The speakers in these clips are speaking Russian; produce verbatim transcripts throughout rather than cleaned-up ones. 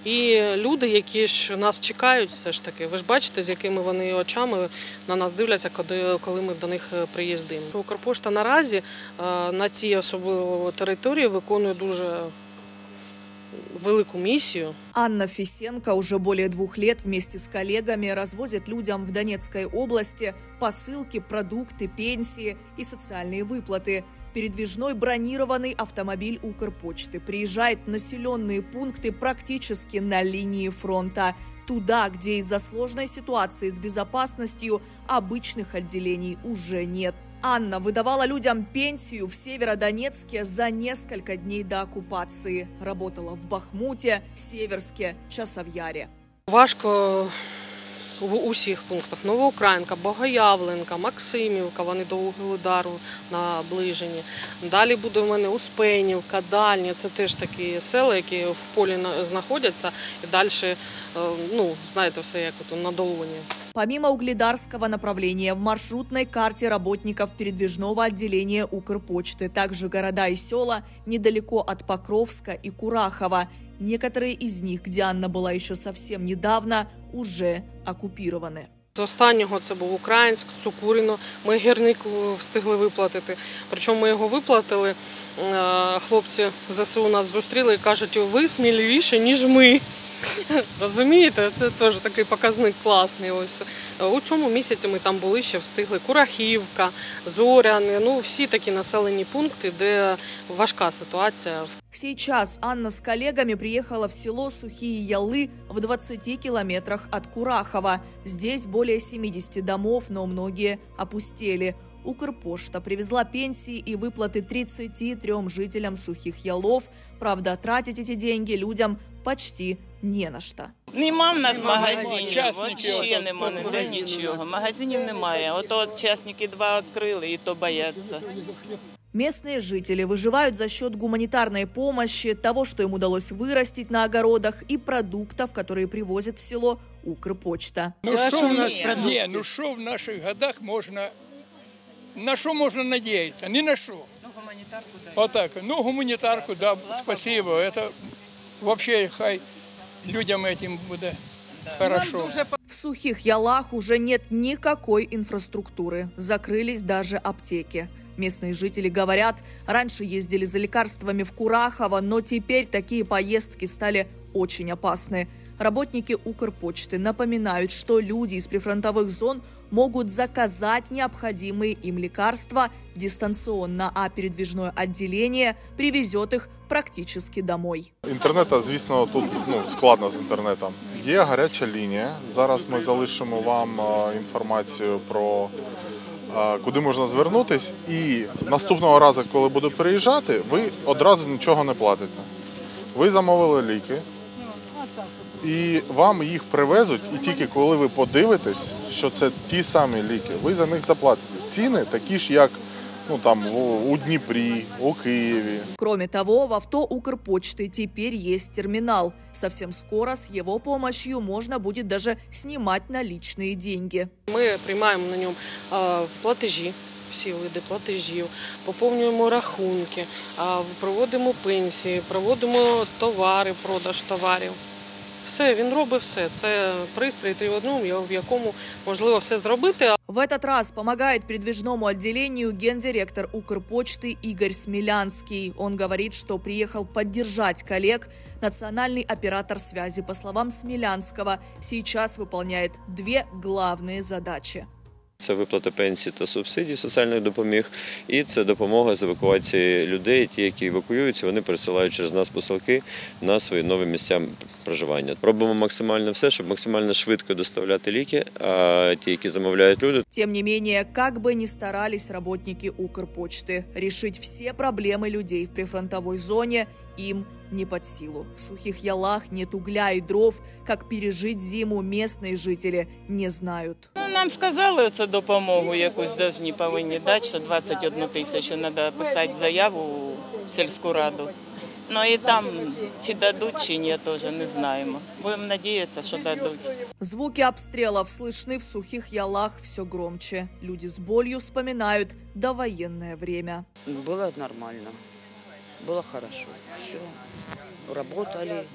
І люди, які ж нас чекають, все ж таки, ви ж бачите, з якими вони очами на нас дивляться, коли ми до них приїздимо. Укрпошта наразі на цій особливо території виконує дуже велику миссию. Анна Фисенко уже более двух лет вместе с коллегами развозит людям в Донецкой области посылки, продукты, пенсии и социальные выплаты. Передвижной бронированный автомобиль Укрпочты приезжает в населенные пункты практически на линии фронта. Туда, где из-за сложной ситуации с безопасностью обычных отделений уже нет. Анна выдавала людям пенсию в Северодонецке за несколько дней до оккупации. Работала в Бахмуте, Северске, Часов'яре. Важко в усіх пунктах. Новоукраїнка, Богоявленка, Максимівка, вони до Вугледару наближені. Далі буде в мене Успенівка, Дальня, це теж такі села, які в полі знаходяться. І далі, ну, знаєте, все як от на долоні. Помимо угледарского направления, в маршрутной карте работников передвижного отделения Укрпочты также города и села недалеко от Покровска и Курахова. Некоторые из них, где Анна была еще совсем недавно, уже оккупированы. З останнього це був Українськ, Цукурино. Ми гірник встигли виплатити. Причому ми його виплатили, хлопці ЗСУ нас зустріли і кажуть, ви сміливіші, ніж ми. Розумієте, це теж такий показник класний. Ось у цьому місяці ми там були, ще встигли Курахівка, Зоряне, ну всі такі населені пункти, де важка ситуація. Сейчас Анна с коллегами приехала в село Сухие Ялы в двадцати километрах от Курахова. Здесь более семидесяти домов, но многие опустели. Укрпошта привезла пенсии и выплаты тридцати трем жителям Сухих Ялов. Правда, тратить эти деньги людям почти не на що. Нема в нас магазинів, взагалі нема ніде нічого. Магазинів немає. Ото частники два відкрили і то бояться. Местные жители выживают за счет гуманитарной помощи, того, что им удалось вырастить на огородах, и продуктов, которые привозят в село Укрпочта. Ну что в нас, не, ну что в наших годах можно, на что можно надеяться? Ни на что. Ну, гуманитарку, да. Вот так, ну, гуманитарку, да, спасибо. Это вообще, хай, людям этим будет хорошо. В Сухих Ялах уже нет никакой инфраструктуры. Закрылись даже аптеки. Местные жители говорят, раньше ездили за лекарствами в Курахово, но теперь такие поездки стали очень опасны. Работники Укрпочты напоминают, что люди из прифронтовых зон могут заказать необходимые им лекарства дистанционно, а передвижное отделение привезет их практически домой. Інтернету, звісно, тут ну, складно з інтернетом. Є гаряча лінія. Зараз ми залишимо вам інформацію про куди можна звернутись, і наступного разу, коли буду переїжджати, ви одразу нічого не платите. Ви замовили ліки, і вам їх привезуть, і тільки коли ви подивитесь, що це ті самі ліки, ви за них заплатите. Ціни такі ж, як ну, там, у Дніпрі, у Києві. Кроме того, в авто Укрпочты теперь есть терминал. Совсем скоро с его помощью можно будет даже снимать наличные деньги. Ми приймаємо на ньому платежі, всі види платежів, поповнюємо рахунки, проводимо пенсії, проводимо товари, продаж товарів. Все, він робить все. Це пристрій три в одному, в якому можливо все зробити. В этот раз помогает передвижному отделению гендиректор Укрпочты Игорь Смелянский. Он говорит, что приехал поддержать коллег. Национальный оператор связи, по словам Смелянского, сейчас выполняет две главные задачи. Це виплата пенсій та субсидій, соціальних допоміг, і це допомога з евакуації людей. Ті, які евакуюються, вони пересилають через нас посилки на свої нові місця проживання. Робимо максимально все, щоб максимально швидко доставляти ліки, а ті, які замовляють люди. Тем не менее, как бы ни старались работники Укрпочты, решить все проблемы людей в прифронтовой зоне им не под силу. В Сухих Ялах нет угля и дров. Как пережить зиму, местные жители не знают. Нам сказали, що допомогу якусь повинні повинні дати, що двадцять одну тисячу треба писати заяву в сільську раду. Ну і там чи дадуть, чи ні, теж не знаємо. Будемо сподіватися, що дадуть. Звуки обстрелов слышны в Сухих Ялах все громче. Люди с болью вспоминают довоенное время. Было нормально, было хорошо. Все. Работали,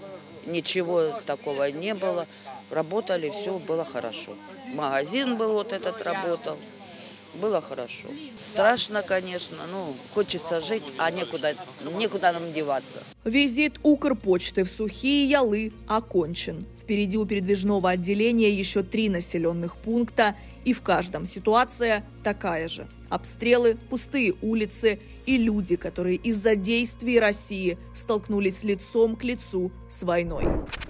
ничего такого не было. Работали, все было хорошо. Магазин был вот этот работал. Было хорошо. Страшно, конечно, ну, хочется жить, а некуда, некуда нам деваться. Визит Укрпочты в Сухие Ялы окончен. Впереди у передвижного отделения еще три населенных пункта, и в каждом ситуация такая же. Обстрелы, пустые улицы и люди, которые из-за действий России столкнулись лицом к лицу с войной.